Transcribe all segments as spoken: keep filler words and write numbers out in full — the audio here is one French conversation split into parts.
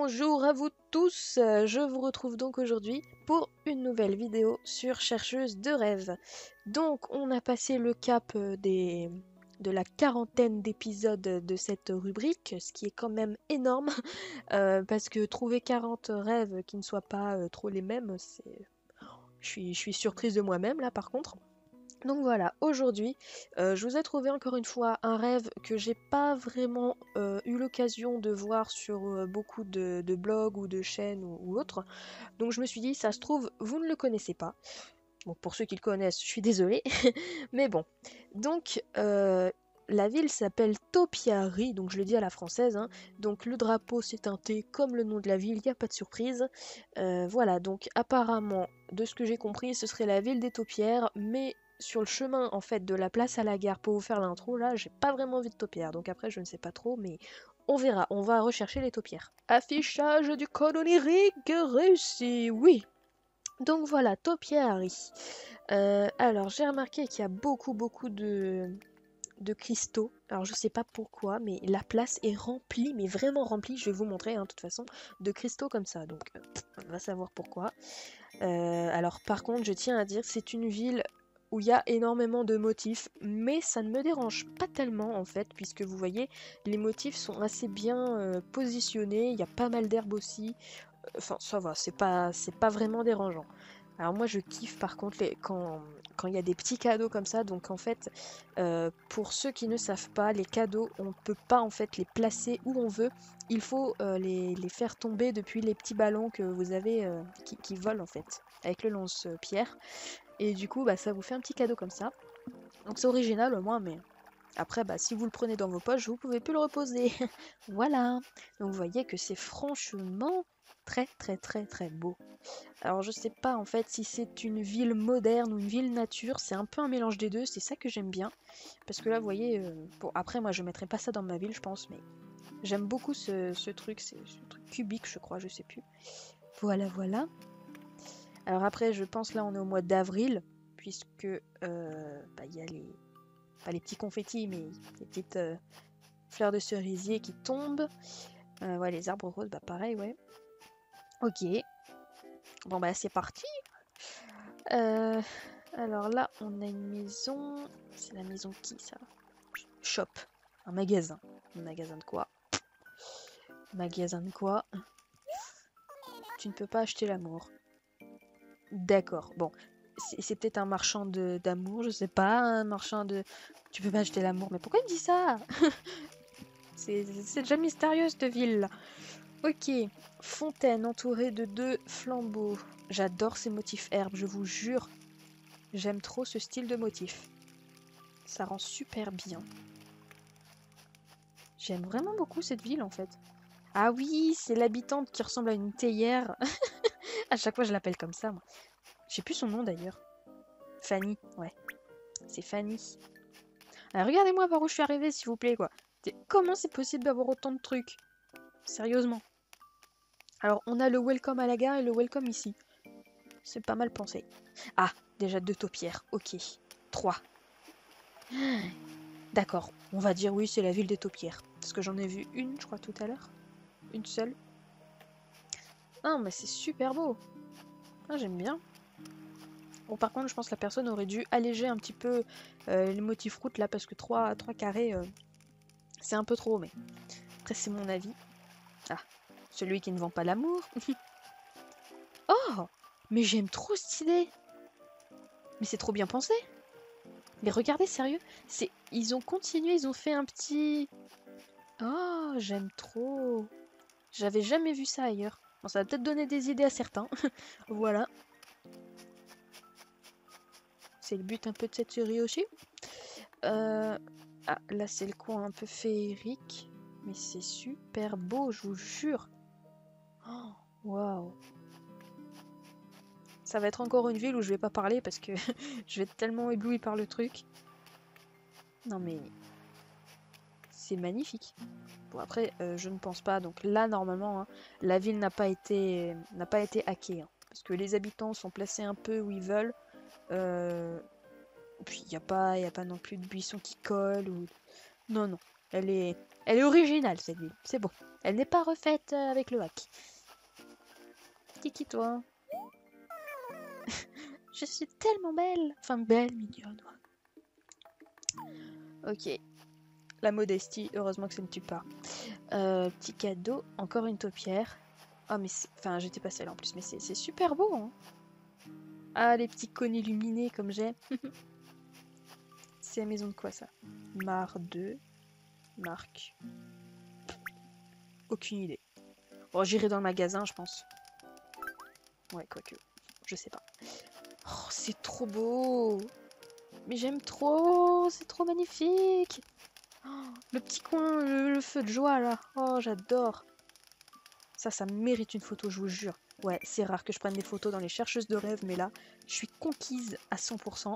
Bonjour à vous tous, euh, je vous retrouve donc aujourd'hui pour une nouvelle vidéo sur Chercheuse de rêves. Donc on a passé le cap euh, des... de la quarantaine d'épisodes de cette rubrique, ce qui est quand même énorme, euh, parce que trouver quarante rêves qui ne soient pas euh, trop les mêmes, c'est... Je suis, je suis surprise de moi-même là par contre. Donc voilà, aujourd'hui, euh, je vous ai trouvé encore une fois un rêve que j'ai pas vraiment euh, eu l'occasion de voir sur euh, beaucoup de, de blogs ou de chaînes ou, ou autres. Donc je me suis dit, ça se trouve, vous ne le connaissez pas. Bon, pour ceux qui le connaissent, je suis désolée. Mais bon. Donc, euh, la ville s'appelle Topiary, donc je le dis à la française. Hein. Donc le drapeau s'est teinté comme le nom de la ville, il n'y a pas de surprise. Euh, voilà, donc apparemment, de ce que j'ai compris, ce serait la ville des taupières, mais sur le chemin en fait de la place à la gare pour vous faire l'intro, là, j'ai pas vraiment envie de taupières. Donc après, je ne sais pas trop, mais on verra. On va rechercher les taupières. Affichage du code onirique réussi, oui. Donc voilà, Topiary. Euh, alors j'ai remarqué qu'il y a beaucoup beaucoup de, de cristaux. Alors je sais pas pourquoi, mais la place est remplie, mais vraiment remplie. Je vais vous montrer, hein, de toute façon, de cristaux comme ça. Donc euh, on va savoir pourquoi. Euh, alors par contre, je tiens à dire que c'est une ville où il y a énormément de motifs, mais ça ne me dérange pas tellement en fait, puisque vous voyez, les motifs sont assez bien euh, positionnés. Il y a pas mal d'herbes aussi. Enfin, ça va, c'est pas, c'est pas vraiment dérangeant. Alors moi je kiffe par contre les, quand quand il y a des petits cadeaux comme ça. Donc en fait, euh, pour ceux qui ne savent pas, les cadeaux, on ne peut pas en fait les placer où on veut. Il faut euh, les, les faire tomber depuis les petits ballons que vous avez euh, qui, qui volent en fait, avec le lance-pierre. Et du coup, bah, ça vous fait un petit cadeau comme ça. Donc c'est original au moins, mais après, bah, si vous le prenez dans vos poches, vous pouvez plus le reposer. Voilà. Donc vous voyez que c'est franchement très très très très beau. Alors je sais pas en fait si c'est une ville moderne ou une ville nature, c'est un peu un mélange des deux, c'est ça que j'aime bien. Parce que là vous voyez, euh, bon après moi je mettrais pas ça dans ma ville je pense, mais j'aime beaucoup ce, ce truc, c'est ce truc cubique je crois, je sais plus. Voilà voilà. Alors après je pense là on est au mois d'avril, puisque euh, bah, y a les, pas les petits confettis mais les petites euh, fleurs de cerisier qui tombent. Euh, ouais les arbres roses, bah pareil ouais. Ok. Bon bah c'est parti. Euh, alors là, on a une maison. C'est la maison qui ça? Shop. Un magasin. Un magasin de quoi? Magasin de quoi? Tu ne peux pas acheter l'amour. D'accord. Bon. C'est peut-être un marchand de d'amour, je sais pas. Un marchand de... Tu peux pas acheter l'amour. Mais pourquoi il me dit ça? C'est déjà mystérieux cette ville. Ok. Fontaine entourée de deux flambeaux. J'adore ces motifs herbes, je vous jure. J'aime trop ce style de motif. Ça rend super bien. J'aime vraiment beaucoup cette ville en fait. Ah oui, c'est l'habitante qui ressemble à une théière. À chaque fois je l'appelle comme ça moi. Je sais plus son nom d'ailleurs. Fanny, ouais. C'est Fanny. Alors, regardez-moi par où je suis arrivée s'il vous plaît quoi. Comment c'est possible d'avoir autant de trucs? Sérieusement. Alors on a le welcome à la gare et le welcome ici. C'est pas mal pensé. Ah, déjà deux taupières. Ok. Trois. D'accord, on va dire oui, c'est la ville des taupières. Parce que j'en ai vu une, je crois, tout à l'heure. Une seule. Ah, mais c'est super beau. Ah, j'aime bien. Bon, par contre, je pense que la personne aurait dû alléger un petit peu euh, les motifs route là, parce que trois carrés, euh, c'est un peu trop, mais après, c'est mon avis. Ah, celui qui ne vend pas l'amour. Oh, mais j'aime trop cette idée. Mais c'est trop bien pensé. Mais regardez, sérieux, c'est ils ont continué, ils ont fait un petit... Oh, j'aime trop. J'avais jamais vu ça ailleurs. Bon, ça va peut-être donner des idées à certains. Voilà. C'est le but un peu de cette série aussi. Euh... Ah, là c'est le coin un peu féerique. Mais c'est super beau, je vous jure. Oh, waouh. Ça va être encore une ville où je vais pas parler parce que je vais être tellement ébloui par le truc. Non mais... C'est magnifique. Bon après, euh, je ne pense pas. Donc là, normalement, hein, la ville n'a pas été n'a pas été hackée. Hein, parce que les habitants sont placés un peu où ils veulent. Euh... Puis il n'y a pas, y a pas non plus de buissons qui collent. Ou... Non, non. Elle est, Elle est originale cette ville, c'est bon. Elle n'est pas refaite euh, avec le hack. Kiki toi. Je suis tellement belle. Enfin belle, mignonne. Ok. La modestie, heureusement que ça ne tue pas. Euh, petit cadeau, encore une taupière. Oh mais c'est... Enfin j'étais pas celle en plus, mais c'est super beau hein. Ah les petits cônes illuminés comme j'ai. C'est la maison de quoi ça? Mar deux. Marque. Aucune idée. Bon j'irai dans le magasin je pense. Ouais quoique. Je sais pas. Oh c'est trop beau. Mais j'aime trop. C'est trop magnifique. Oh, le petit coin, le, le feu de joie là. Oh j'adore. Ça, ça mérite une photo, je vous jure. Ouais, c'est rare que je prenne des photos dans les chercheuses de rêves, mais là, je suis conquise à cent pour cent.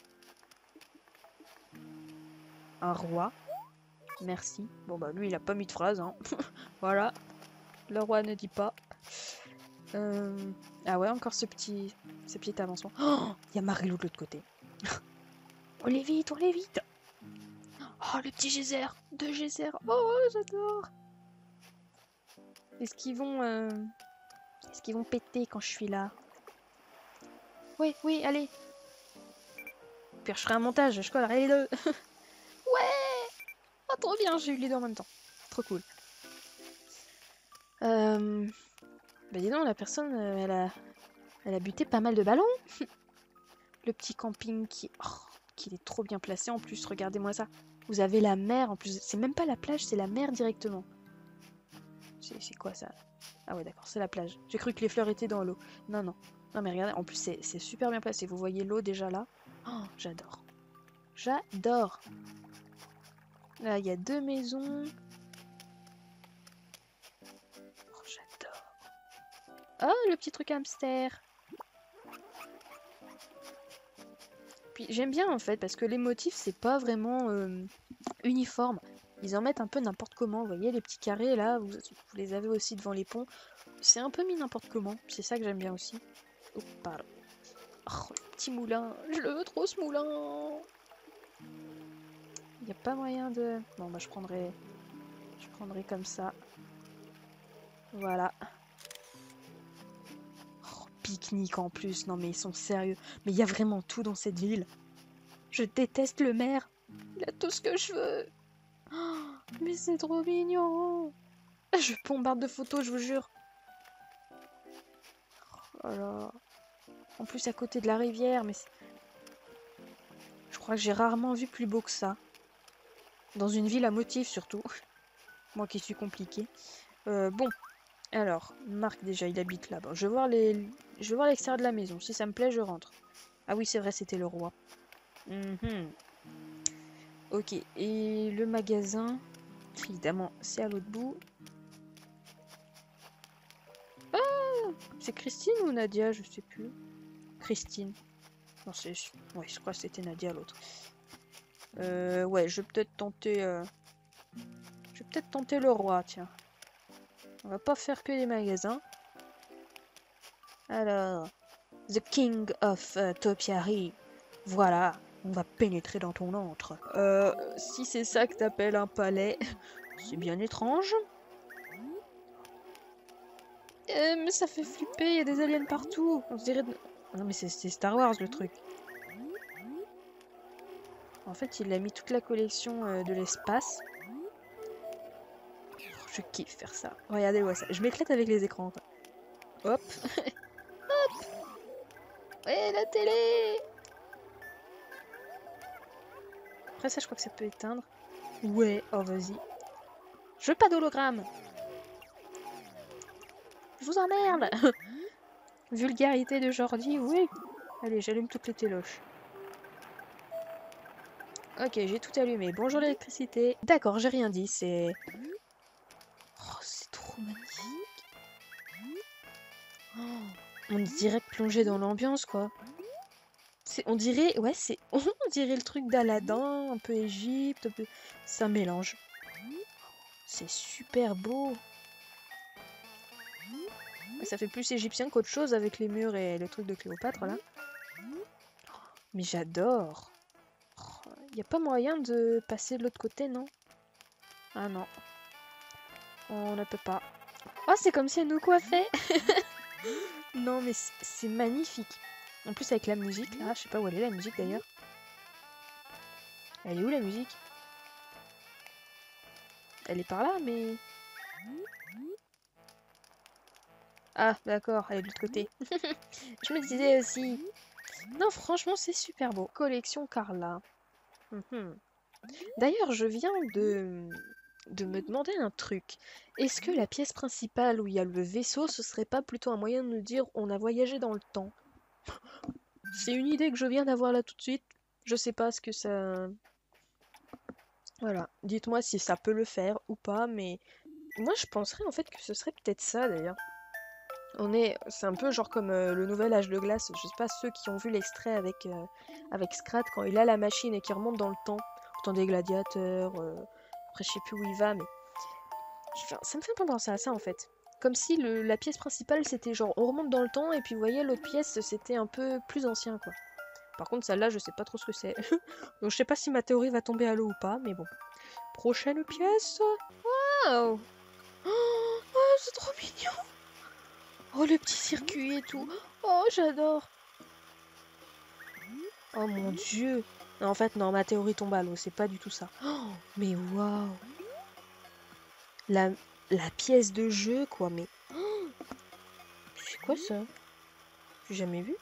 Un roi. Merci. Bon bah lui, il a pas mis de phrase, hein. Voilà. Le roi ne dit pas. Euh... Ah ouais, encore ce petit, ce petit avancement. Oh, il y a Marilou de l'autre côté. On les vite, on les vite. Oh, le petit geyser. Deux geysers. Oh, j'adore. Est-ce qu'ils vont... Euh... Est-ce qu'ils vont péter quand je suis là? Oui, oui, allez. Puis je ferai un montage, je collerai les deux. Ouais. Ah, trop bien, j'ai eu les deux en même temps. Trop cool. Euh... Bah dis donc, la personne, euh, elle a... Elle a buté pas mal de ballons. Le petit camping qui... Oh, qui est trop bien placé en plus, regardez-moi ça. Vous avez la mer en plus. C'est même pas la plage, c'est la mer directement. C'est quoi ça? Ah ouais d'accord, c'est la plage. J'ai cru que les fleurs étaient dans l'eau. Non, non. Non mais regardez, en plus c'est super bien placé. Vous voyez l'eau déjà là? Oh, j'adore. J'adore. Là, il y a deux maisons. Oh, j'adore. Oh, le petit truc hamster. Puis j'aime bien en fait, parce que les motifs, c'est pas vraiment euh, uniforme. Ils en mettent un peu n'importe comment. Vous voyez, les petits carrés là, vous, vous les avez aussi devant les ponts. C'est un peu mis n'importe comment. C'est ça que j'aime bien aussi. Oh, pardon. Oh, le petit moulin. Je le veux trop ce moulin. Il n'y a pas moyen de... Bon, bah je prendrai... Je prendrai comme ça. Voilà. Oh, pique-nique en plus. Non mais ils sont sérieux. Mais il y a vraiment tout dans cette ville. Je déteste le maire. Il a tout ce que je veux. Oh, mais c'est trop mignon. Je bombarde de photos, je vous jure. Oh là. En plus à côté de la rivière, mais... Je crois que j'ai rarement vu plus beau que ça. Dans une ville à motifs surtout. Moi qui suis compliquée. Euh, bon. Alors, Marc déjà, il habite là-bas. Je vais voir les... Je vais voir l'extérieur de la maison. Si ça me plaît, je rentre. Ah oui, c'est vrai, c'était le roi. Mm-hmm. Ok, et le magasin... Évidemment, c'est à l'autre bout. Ah, c'est Christine ou Nadia? Je sais plus. Christine. Non, c'est... Ouais, je crois que c'était Nadia l'autre. Euh, ouais, je vais peut-être tenter... Euh... Je vais peut-être tenter le roi, tiens. On va pas faire que les magasins. Alors... The King of uh, Topiary. Voilà, on va pénétrer dans ton antre. Euh, si c'est ça que t'appelles un palais, c'est bien étrange. Euh, mais ça fait flipper, il y a des aliens partout. On se dirait... De... Non mais c'est Star Wars le truc. En fait, il a mis toute la collection euh, de l'espace. Oh, je kiffe faire ça. Regardez-moi ça. Je m'éclate avec les écrans. Quoi. Hop. Hop. Ouais, la télé. Après ça, je crois que ça peut éteindre. Ouais, oh vas-y. Je veux pas d'hologramme. Je vous emmerde. Vulgarité de Jordi, oui. Allez, j'allume toutes les téloches. Ok, j'ai tout allumé. Bonjour l'électricité. D'accord, j'ai rien dit, c'est... Oh, c'est trop magnifique. Oh, on dirait plonger dans l'ambiance, quoi. On dirait... Ouais, c'est... On dirait le truc d'Aladin, un peu Égypte, un peu... C'est un mélange. C'est super beau. Ça fait plus égyptien qu'autre chose avec les murs et le truc de Cléopâtre, là. Mais j'adore. Il n'y a pas moyen de passer de l'autre côté, non? Ah non. On ne peut pas. Oh, c'est comme si elle nous coiffait. Non, mais c'est magnifique. En plus, avec la musique, là, je sais pas où elle est la musique d'ailleurs. Elle est où la musique? Elle est par là, mais... Ah, d'accord, elle est de l'autre côté. Je me disais aussi... Non, franchement, c'est super beau. Collection Carla. Mhm. D'ailleurs, je viens de... de me demander un truc. Est-ce que la pièce principale où il y a le vaisseau, ce serait pas plutôt un moyen de nous dire on a voyagé dans le temps? C'est une idée que je viens d'avoir là tout de suite. Je sais pas ce que ça... Voilà, dites-moi si ça peut le faire ou pas, mais moi je penserais en fait que ce serait peut-être ça d'ailleurs. On est, c'est un peu genre comme euh, le nouvel âge de glace. Je sais pas ceux qui ont vu l'extrait avec euh, avec Scrat quand il a la machine et qui remonte dans le temps, autant des gladiateurs. euh, Après je sais plus où il va, mais enfin, ça me fait pas penser à ça en fait. Comme si le, la pièce principale c'était genre on remonte dans le temps et puis vous voyez l'autre pièce c'était un peu plus ancien quoi. Par contre celle-là je sais pas trop ce que c'est. Donc je sais pas si ma théorie va tomber à l'eau ou pas, mais bon. Prochaine pièce. Waouh! Oh, oh, c'est trop mignon! Oh, le petit circuit et tout. Oh, j'adore. Oh mon dieu. Non, en fait, non, ma théorie tombe à l'eau. C'est pas du tout ça. Oh, mais waouh. La, la pièce de jeu, quoi. Mais. Oh, c'est quoi ça? J'ai jamais vu.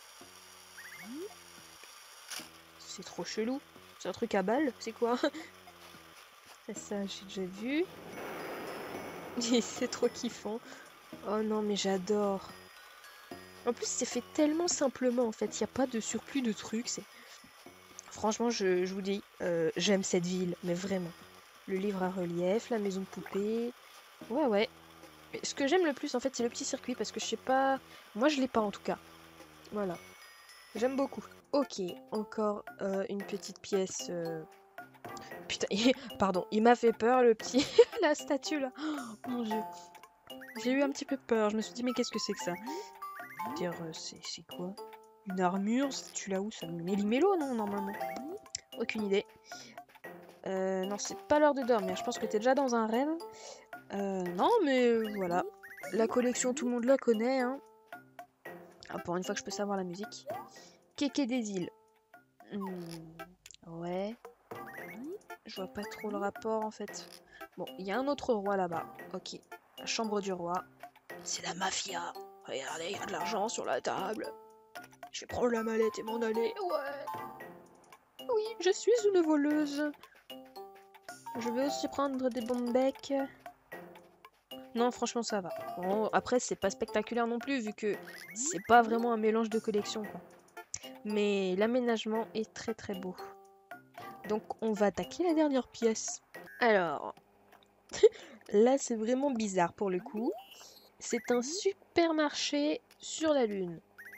C'est trop chelou. C'est un truc à balles? C'est quoi? Ça, j'ai déjà vu. C'est trop kiffant. Oh non, mais j'adore. En plus, c'est fait tellement simplement, en fait. Il n'y a pas de surplus de trucs. C'est... Franchement, je, je vous dis, euh, j'aime cette ville, mais vraiment. Le livre à relief, la maison de poupée. Ouais, ouais. Mais ce que j'aime le plus, en fait, c'est le petit circuit, parce que je sais pas... Moi, je l'ai pas, en tout cas. Voilà. J'aime beaucoup. Ok, encore euh, une petite pièce... euh, Putain, pardon, il m'a fait peur, le petit... La statue, là. Oh, mon dieu. J'ai eu un petit peu peur. Je me suis dit, mais qu'est-ce que c'est que ça? Dire, euh, c'est quoi? Une armure? Tu là où ça? Méli-mélo, non, normalement? Aucune idée. Euh, non, c'est pas l'heure de dormir. Je pense que t'es déjà dans un rêve. Euh, non, mais euh, voilà. La collection, tout le monde la connaît. Hein. Ah, pour une fois que je peux savoir la musique. Kéké des îles. Hmm, ouais. Je vois pas trop le rapport, en fait. Bon, il y a un autre roi là-bas. Ok. La chambre du roi. C'est la mafia. Regardez, il y a de l'argent sur la table. Je vais prendre la mallette et m'en aller. Ouais. Oui, je suis une voleuse. Je vais aussi prendre des bombes bec. Non, franchement, ça va. Bon, après, c'est pas spectaculaire non plus, vu que c'est pas vraiment un mélange de collections, quoi. Mais l'aménagement est très très beau. Donc, on va attaquer la dernière pièce. Alors, là, c'est vraiment bizarre pour le coup. C'est un supermarché sur la Lune.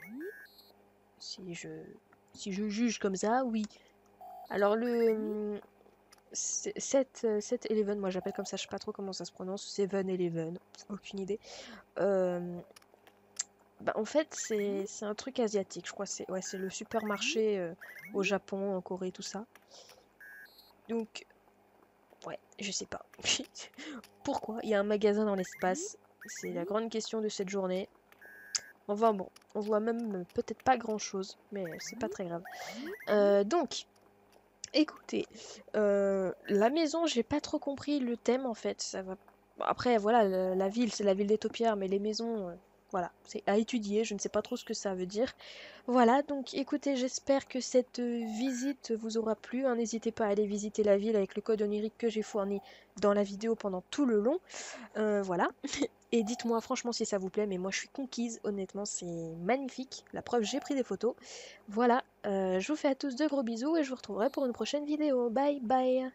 Si je, si je juge comme ça, oui. Alors, le... sept eleven, moi j'appelle comme ça, je sais pas trop comment ça se prononce. sept eleven, aucune idée. Euh... Bah, en fait, c'est un truc asiatique, je crois. C'est ouais, c'est le supermarché euh, au Japon, en Corée, tout ça. Donc, ouais, je sais pas. Pourquoi il y a un magasin dans l'espace? C'est la grande question de cette journée. Enfin bon, on voit même peut-être pas grand-chose, mais c'est pas très grave. Euh, donc, écoutez, euh, la maison, j'ai pas trop compris le thème en fait. Ça va. Bon, après, voilà, la, la ville, c'est la ville des taupières, mais les maisons, euh, voilà, c'est à étudier. Je ne sais pas trop ce que ça veut dire. Voilà, donc écoutez, j'espère que cette euh, visite vous aura plu. Hein. N'hésitez pas à aller visiter la ville avec le code onirique que j'ai fourni dans la vidéo pendant tout le long. Euh, voilà. Et dites-moi franchement si ça vous plaît, mais moi je suis conquise, honnêtement, c'est magnifique. La preuve, j'ai pris des photos. Voilà, euh, je vous fais à tous de gros bisous et je vous retrouverai pour une prochaine vidéo. Bye bye.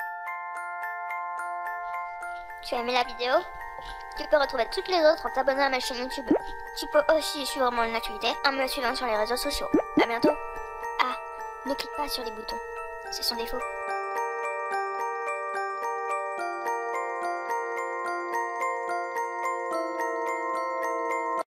Tu as aimé la vidéo? Tu peux retrouver toutes les autres en t'abonnant à ma chaîne YouTube. Tu peux aussi suivre mon actualité en me suivant sur les réseaux sociaux. A bientôt. Ah, ne clique pas sur les boutons, ce sont des faux.